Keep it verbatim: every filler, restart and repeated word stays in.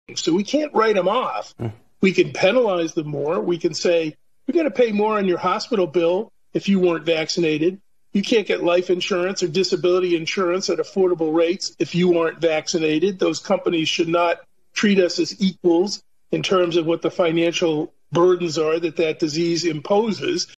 So we can't write them off. Mm. We can penalize them more. We can say, you're going to pay more on your hospital bill if you weren't vaccinated. You can't get life insurance or disability insurance at affordable rates if you aren't vaccinated. Those companies should not treat us as equals in terms of what the financial burdens are that that disease imposes.